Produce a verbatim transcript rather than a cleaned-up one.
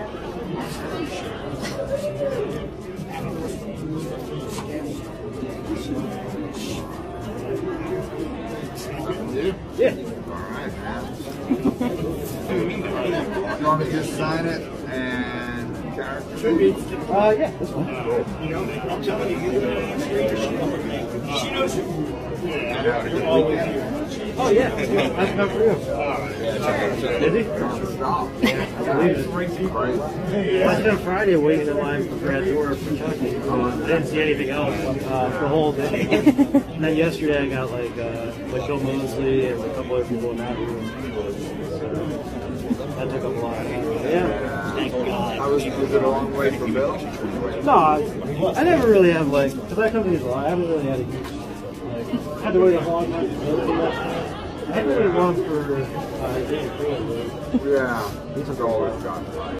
Yeah. Alright, man. You want me to just sign it and character? Uh, yeah, that's fine. Cool. I'm telling you, she knows you. Oh, yeah. That's not for you. Did he? Stop. I spent Friday waiting in line for Grad Tour for Kentucky. I didn't see anything else uh, the whole day. And then yesterday I got like uh, like Bill Mosley and a couple other people in that room. So that took up a lot. Yeah. Thank God. I was, was it a long way from Bill? No, I, I never really have like, because I come to these a lot, I haven't really had a huge, like, I had to wait a long time to go to that. I haven't really gone for uh, James Freeland. Yeah, he's always gotten right.